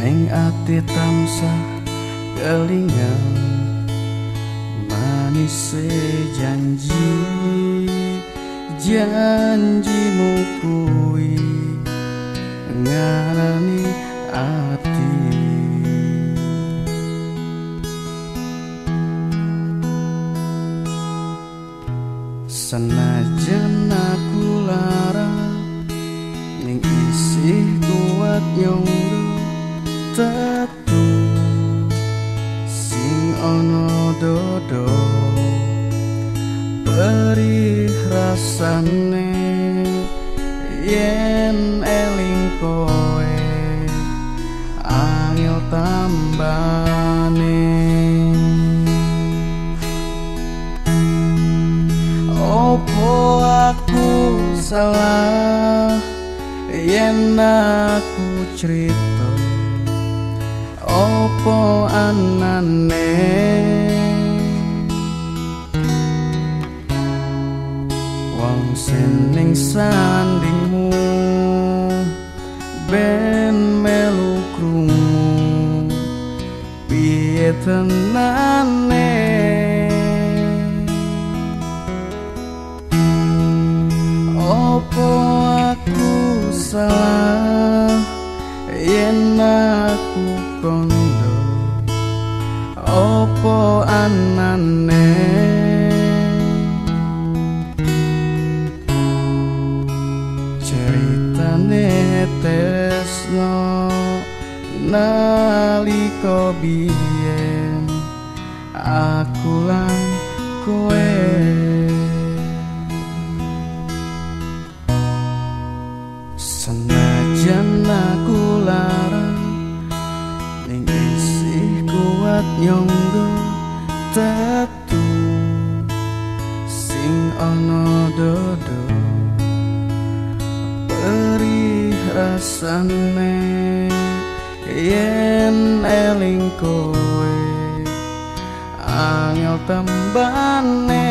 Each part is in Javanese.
ning ati tansah kelingan manise janji janjimu kuwi ngarani ati senajan aku lara ning isih kuat nyonggo tatu sing ana dodo perih rasane yen eling koe angel tambane opo aku salah yen aku cerita opo anane wong seneng sandingmu ben melu krungu piye tenane opo aku salah yen aku kondo opo anane ceritane tresno nalika biyen aku lan kowe senajan aku lara ning isih kuat nyonggo tatu sing ana dodo perih rasane yen eling kowe angel tembane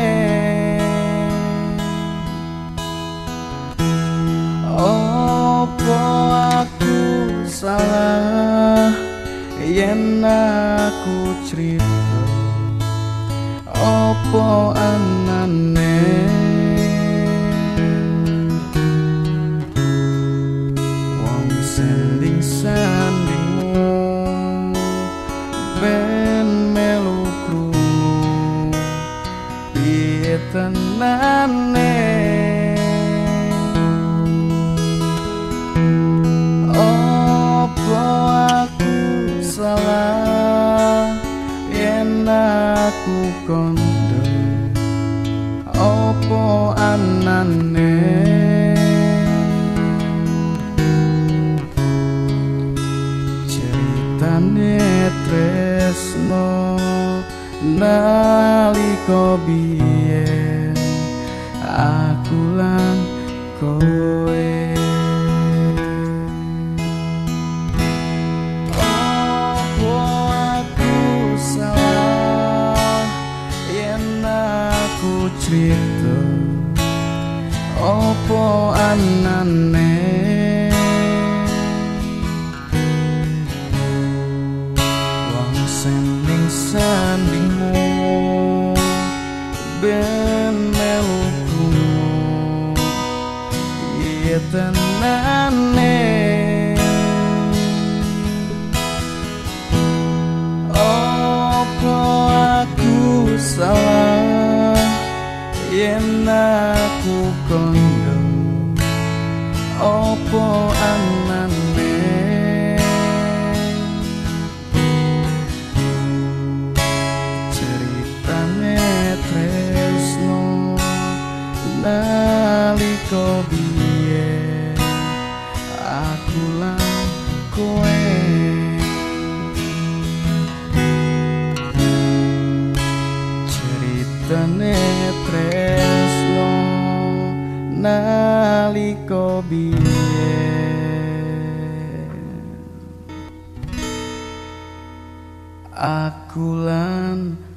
opo aku salah yen aku cerita opo anane wong sending sandingmu ben melu krungu piye tenane salah yen aku kondo opo anane ceritane tresno nalika biyen aku lan kowe cerita opo anane wong sending sandingmu ben melu krungu piye tenane opo aku salah yen aku kondo opo anane ceritane tresno nalika biyen aku lan kowe ceritane tresno nalika biyen aku lan